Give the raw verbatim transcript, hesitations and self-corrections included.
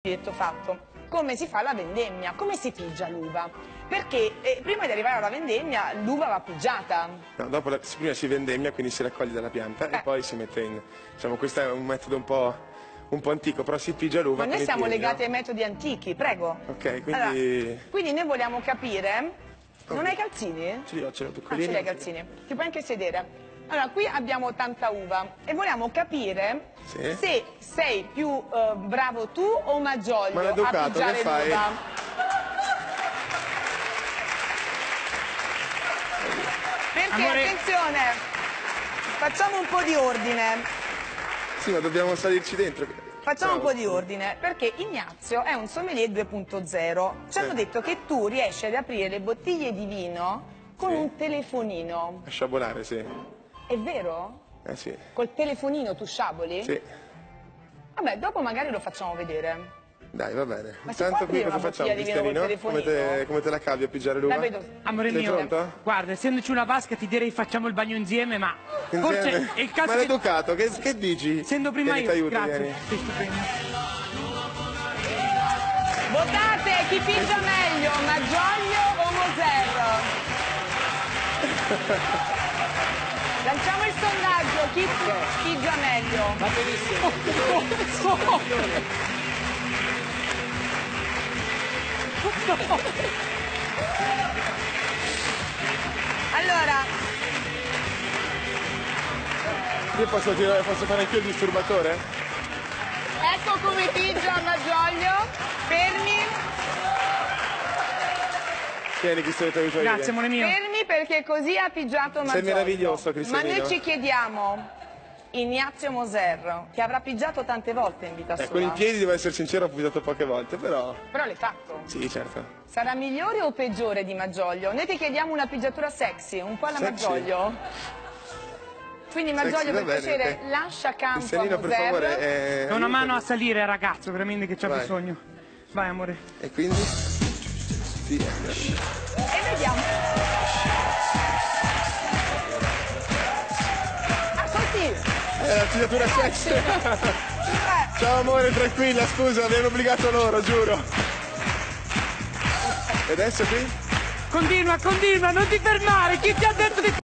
detto fatto. Come si fa la vendemmia? Come si pigia l'uva? Perché eh, prima di arrivare alla vendemmia l'uva va pigiata. No, dopo la, prima si vendemmia, quindi si raccoglie dalla pianta eh. e poi si mette in... Diciamo, questo è un metodo un po', un po' antico, però si pigia l'uva. Ma noi con siamo i piedi, legati no? ai metodi antichi, prego. Ok, quindi... Allora, quindi noi vogliamo capire... Non Ok. hai calzini? Ce li ho, ce li ho Ah, piccolini. ce li hai calzini. Ti puoi anche sedere. Allora, qui abbiamo tanta uva e vogliamo capire Sì. se sei più eh, bravo tu o Maggiolio Maleducato, a pigiare che fai? l'uva. Perché, Amore... attenzione, facciamo un po' di ordine. Sì, ma dobbiamo salirci dentro. Facciamo un Bravo. po' di ordine, perché Ignazio è un sommelier due punto zero. Ci hanno Sì. detto che tu riesci ad aprire le bottiglie di vino con Sì. un telefonino. A sciabolare, sì. È vero? Eh sì. Col telefonino tu sciaboli? Sì. Vabbè, dopo magari lo facciamo vedere. Dai, va bene. Ma si Intanto può qui aprire cosa una facciamo, bottiglia di vino col Cristianino? Come telefonino? te, come te la cavi a pigiare l'uva? La vedo. Amore Sei mio, pronto? guarda, essendoci una vasca ti direi facciamo il bagno insieme, ma forse Insieme? è il caso che... Maleducato, che, che dici? Essendo prima Vieni, io, t'aiuto, grazie, vieni. sei stupendo. Votate chi pigia meglio, Maggiolio o Moser? Lanciamo il sondaggio, chi pigia meglio? Va benissimo. Allora, Io posso, tirare, posso fare anche il disturbatore? ecco come pigia Maggiolio. Fermi, Tieni, Cristiano, ti aiuto. Grazie, amore mio. fermi perché così ha pigiato Maggiolio. Sei meraviglioso, Ma Cristianino. noi ci chiediamo, Ignazio Moser, che avrà pigiato tante volte in vita Eh, sua. con i piedi, devo essere sincero, ho pigiato poche volte, però... Però l'hai fatto. Sì, certo. Sarà migliore o peggiore di Maggiolio? Noi ti chiediamo una pigiatura sexy, un po' alla Sexy? Maggiolio. Quindi Maggiolio, Sexy, per va bene, piacere, ok. lascia campo a Cristianino, per Moser. favore, eh, Do una mano a aiutami. salire, ragazzo, veramente che c'ha Vai. bisogno. Vai, amore. E quindi? Sì. E vediamo. Ah, così. È la pigiatura sexy. Eh, Ciao amore, tranquilla, scusa, mi hanno obbligato loro, giuro. E adesso qui? Continua, continua, non ti fermare, chi ti ha detto di...